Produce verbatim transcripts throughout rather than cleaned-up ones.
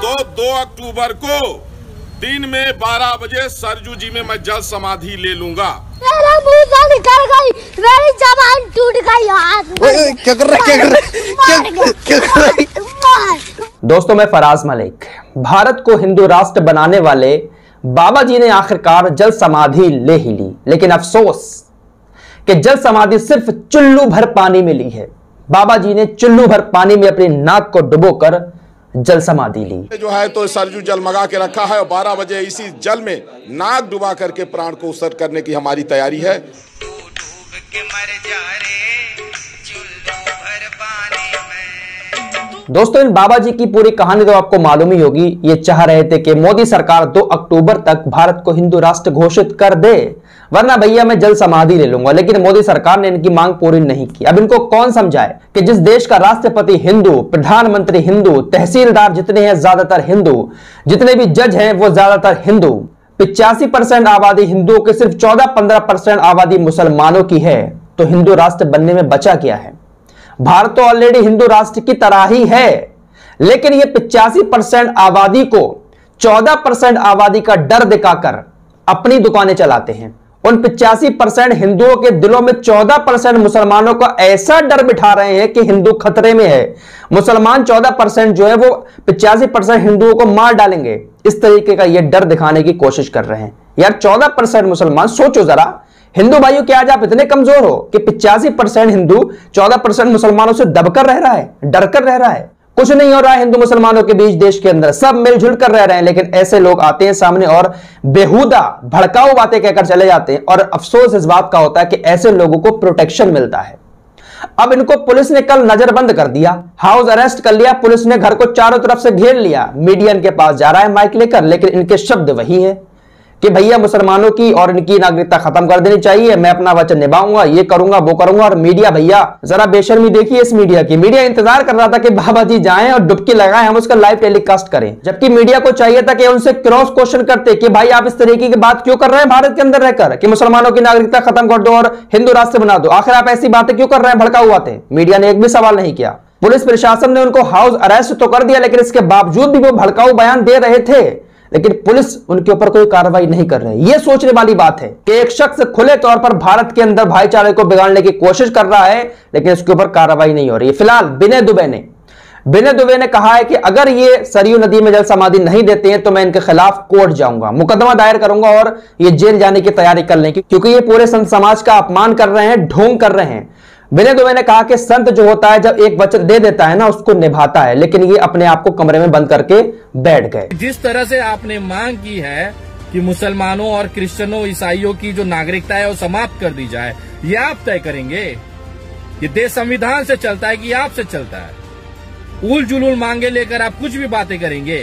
तो दो अक्टूबर को दिन में बारह बजे सरजू जी में मैं जल समाधि ले लूंगा। मेरा मुंह से निकल गई, मेरी जबान टूट गई, हाथ क्या कर रहा है क्या कर रहा है क्या कर रहा है? दोस्तों, मैं फराज मलिक। भारत को हिंदू राष्ट्र बनाने वाले बाबा जी ने आखिरकार जल समाधि ले ही ली, लेकिन अफसोस कि जल समाधि सिर्फ चुल्लू भर पानी में ली है। बाबा जी ने चुल्लू भर पानी में अपनी नाक को डुबोकर जल समाधि ली। जो है तो सरजू जल मंगा के रखा है और बारह बजे इसी जल में नाक डुबा करके प्राण को उत्सर्ग करने की हमारी तैयारी है। दोस्तों, इन बाबा जी की पूरी कहानी तो आपको मालूम ही होगी। ये चाह रहे थे कि मोदी सरकार दो अक्टूबर तक भारत को हिंदू राष्ट्र घोषित कर दे, वरना भैया मैं जल समाधि ले लूंगा। लेकिन मोदी सरकार ने इनकी मांग पूरी नहीं की। अब इनको कौन समझाए कि जिस देश का राष्ट्रपति हिंदू, प्रधानमंत्री हिंदू, तहसीलदार जितने हैं ज्यादातर हिंदू, जितने भी जज हैं वो ज्यादातर हिंदू, पिचासी परसेंट आबादी हिंदुओं की सिर्फ चौदह पंद्रह परसेंट आबादी मुसलमानों की है, तो हिंदू राष्ट्र बनने में बचा क्या है? भारत तो ऑलरेडी हिंदू राष्ट्र की तरह ही है, लेकिन ये पिचासी परसेंट आबादी को चौदह परसेंट आबादी का डर दिखाकर अपनी दुकानें चलाते हैं। उन पिचासी परसेंट हिंदुओं के दिलों में चौदह परसेंट मुसलमानों का ऐसा डर बिठा रहे हैं कि हिंदू खतरे में है। मुसलमान चौदह परसेंट जो है वो पिचासी परसेंट हिंदुओं को मार डालेंगे, इस तरीके का ये डर दिखाने की कोशिश कर रहे हैं। यार चौदह परसेंट मुसलमान, सोचो जरा हिंदू भाइयों, क्या आज आप इतने कमजोर हो कि पिचासी परसेंट हिंदू चौदह परसेंट मुसलमानों से दबकर रह रहा है, डर कर रह रहा है? कुछ नहीं हो रहा है हिंदू मुसलमानों के बीच, देश के अंदर सब मिलजुल कर रह रहे हैं। लेकिन ऐसे लोग आते हैं सामने और बेहुदा भड़काऊ बातें कहकर चले जाते हैं, और अफसोस इस बात का होता है कि ऐसे लोगों को प्रोटेक्शन मिलता है। अब इनको पुलिस ने कल नजरबंद कर दिया, हाउस अरेस्ट कर लिया। पुलिस ने घर को चारों तरफ से घेर लिया। मीडिया इनके पास जा रहा है माइक लेकर, लेकिन इनके शब्द वही हैं कि भैया मुसलमानों की और इनकी नागरिकता खत्म कर देनी चाहिए, मैं अपना वचन निभाऊंगा, ये करूंगा वो करूंगा। और मीडिया, भैया जरा बेशर्मी देखिए इस मीडिया की। मीडिया इंतजार कर रहा था कि बाबा जी जाएं और डुबकी लगाएं, हम उसका लाइव टेलीकास्ट करें, जबकि मीडिया को चाहिए था कि उनसे क्रॉस क्वेश्चन करते कि भाई आप इस तरीके की बात क्यों कर रहे हैं भारत के अंदर रहकर कि मुसलमानों की नागरिकता खत्म कर दो और हिंदू राष्ट्र बना दो। आखिर आप ऐसी बातें क्यों कर रहे हैं, भड़काऊ बातें? मीडिया ने एक भी सवाल नहीं किया। पुलिस प्रशासन ने उनको हाउस अरेस्ट तो कर दिया, लेकिन इसके बावजूद भी वो भड़काऊ बयान दे रहे थे, लेकिन पुलिस उनके ऊपर कोई कार्रवाई नहीं कर रही। यह सोचने वाली बात है कि एक शख्स खुले तौर पर भारत के अंदर भाईचारे को बिगाड़ने की कोशिश कर रहा है, लेकिन इसके ऊपर कार्रवाई नहीं हो रही है। फिलहाल विनय दुबे ने विनय दुबे ने कहा है कि अगर ये सरयू नदी में जल समाधि नहीं देते हैं तो मैं इनके खिलाफ कोर्ट जाऊंगा, मुकदमा दायर करूंगा और ये जेल जाने की तैयारी कर लें, क्योंकि ये पूरे संत समाज का अपमान कर रहे हैं, ढोंग कर रहे हैं। विनय दुबे ने कहा कि संत जो होता है जब एक वचन दे देता है ना, उसको निभाता है, लेकिन ये अपने आप को कमरे में बंद करके बैठ गए। जिस तरह से आपने मांग की है कि मुसलमानों और क्रिश्चियनों, ईसाइयों की जो नागरिकता है वो समाप्त कर दी जाए, ये आप तय करेंगे? ये देश संविधान से चलता है कि आपसे चलता है? उल जुलूल मांगे लेकर आप कुछ भी बातें करेंगे?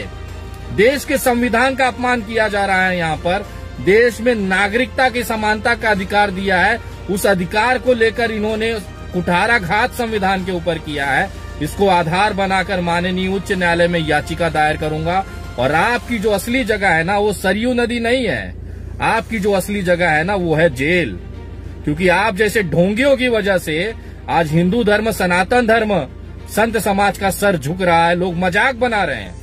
देश के संविधान का अपमान किया जा रहा है। यहाँ पर देश में नागरिकता की समानता का अधिकार दिया है, उस अधिकार को लेकर इन्होंने कुठाराघात संविधान के ऊपर किया है। इसको आधार बनाकर माननीय उच्च न्यायालय में याचिका दायर करूंगा। और आपकी जो असली जगह है ना, वो सरयू नदी नहीं है। आपकी जो असली जगह है ना, वो है जेल। क्योंकि आप जैसे ढोंगियों की वजह से आज हिंदू धर्म, सनातन धर्म, संत समाज का सर झुक रहा है। लोग मजाक बना रहे हैं,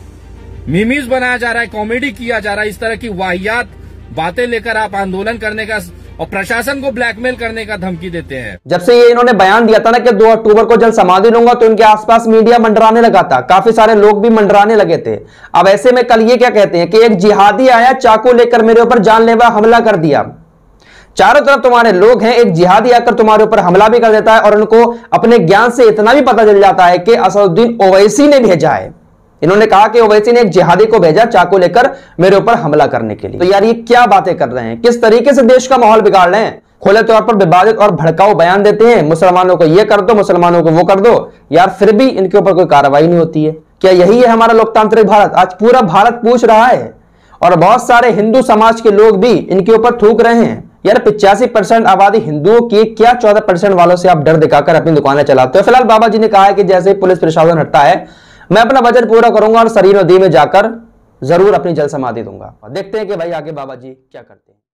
मीमीज बनाया जा रहा है, कॉमेडी किया जा रहा है। इस तरह की वाहियात बातें लेकर आप आंदोलन करने का और प्रशासन को ब्लैकमेल करने का धमकी देते हैं। जब से ये इन्होंने बयान दिया था ना कि दो अक्टूबर को जल समाधि लूंगा, तो इनके आसपास मीडिया मंडराने लगा था, काफी सारे लोग भी मंडराने लगे थे। अब ऐसे में कल ये क्या कहते हैं कि एक जिहादी आया, चाकू लेकर मेरे ऊपर जानलेवा हमला कर दिया। चारों तरफ तुम्हारे लोग हैं, एक जिहादी आकर तुम्हारे ऊपर हमला भी कर देता है, और उनको अपने ज्ञान से इतना भी पता चल जाता है कि असदुद्दीन ओवैसी ने भेजा है। इन्होंने कहा कि ओवैसी ने एक जिहादी को भेजा चाकू लेकर मेरे ऊपर हमला करने के लिए। तो यार ये क्या बातें कर रहे हैं, किस तरीके से देश का माहौल बिगाड़ रहे हैं? खुले तौर पर विवादित और भड़काऊ बयान देते हैं, मुसलमानों को ये कर दो, मुसलमानों को वो कर दो, यार फिर भी इनके ऊपर कोई कार्रवाई नहीं होती है। क्या यही है हमारा लोकतांत्रिक भारत? आज पूरा भारत पूछ रहा है, और बहुत सारे हिंदू समाज के लोग भी इनके ऊपर थूक रहे हैं। यार पिचासी परसेंट आबादी हिंदुओं की, क्या चौदह परसेंट वालों से आप डर दिखाकर अपनी दुकानें चलाते हो? फिलहाल बाबा जी ने कहा है कि जैसे पुलिस प्रशासन हटता है, मैं अपना वचन पूरा करूंगा और सरयू नदी में जाकर जरूर अपनी जल समाधि दूंगा। देखते हैं कि भाई आगे बाबा जी क्या करते हैं।